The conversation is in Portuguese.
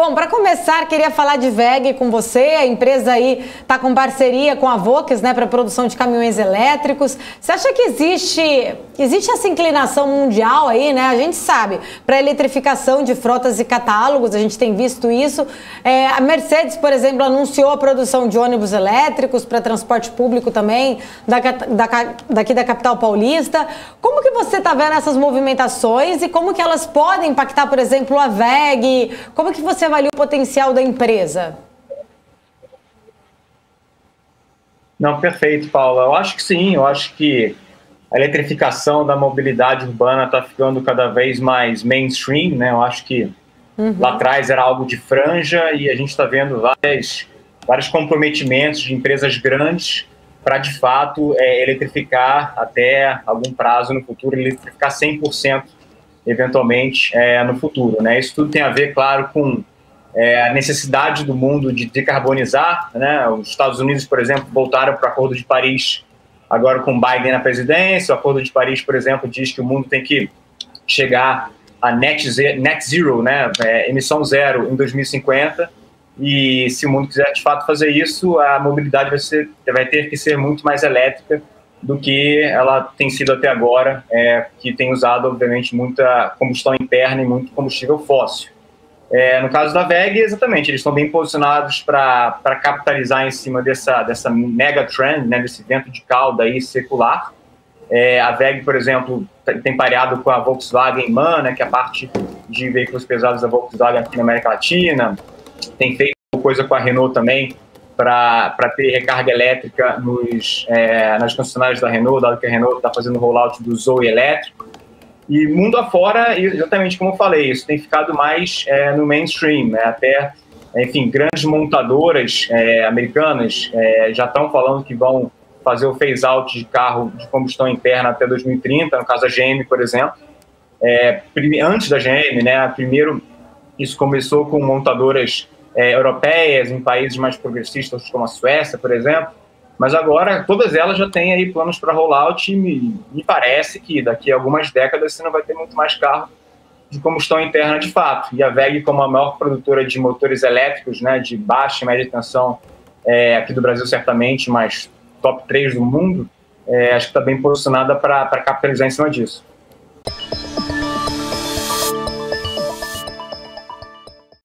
Bom, para começar, queria falar de WEG com você. A empresa aí está com parceria com a Volks, né, para a produção de caminhões elétricos. Você acha que existe essa inclinação mundial aí, né? A gente sabe, para a eletrificação de frotas e catálogos, a gente tem visto isso. A Mercedes, por exemplo, anunciou a produção de ônibus elétricos para transporte público também, daqui da capital paulista. Como que você está vendo essas movimentações e como que elas podem impactar, por exemplo, a WEG? Como que você avalia o potencial da empresa? Não, perfeito, Paula. Eu acho que sim, eu acho que a eletrificação da mobilidade urbana está ficando cada vez mais mainstream, né? Eu acho que lá atrás era algo de franja e a gente está vendo vários comprometimentos de empresas grandes para, de fato, eletrificar até algum prazo no futuro, eletrificar 100% eventualmente no futuro, né? Isso tudo tem a ver, claro, com a necessidade do mundo de decarbonizar, né? Os Estados Unidos, por exemplo, voltaram para o Acordo de Paris agora com Biden na presidência. O Acordo de Paris, por exemplo, diz que o mundo tem que chegar a net zero, né? Emissão zero em 2050. E se o mundo quiser de fato fazer isso, a mobilidade vai ter que ser muito mais elétrica do que ela tem sido até agora, que tem usado, obviamente, muita combustão interna e muito combustível fóssil. No caso da WEG, exatamente, eles estão bem posicionados para capitalizar em cima dessa mega trend, né, desse vento de cauda aí secular. A WEG, por exemplo, tem pareado com a Volkswagen MAN, né, que é a parte de veículos pesados da Volkswagen aqui na América Latina. Tem feito coisa com a Renault também para ter recarga elétrica nas concessionárias da Renault, dado que a Renault está fazendo o rollout do Zoe elétrico. E mundo afora, exatamente como eu falei, isso tem ficado mais no mainstream, né? Até, enfim, grandes montadoras americanas já estão falando que vão fazer o phase-out de carro de combustão interna até 2030, no caso da GM, por exemplo. Antes da GM, né? Primeiro, isso começou com montadoras europeias, em países mais progressistas, como a Suécia, por exemplo. Mas agora todas elas já têm aí planos para rollout e me parece que daqui a algumas décadas você não vai ter muito mais carro de combustão interna de fato. E a WEG, como a maior produtora de motores elétricos, né, de baixa e média tensão aqui do Brasil certamente, mas top 3 do mundo, acho que está bem posicionada para capitalizar em cima disso.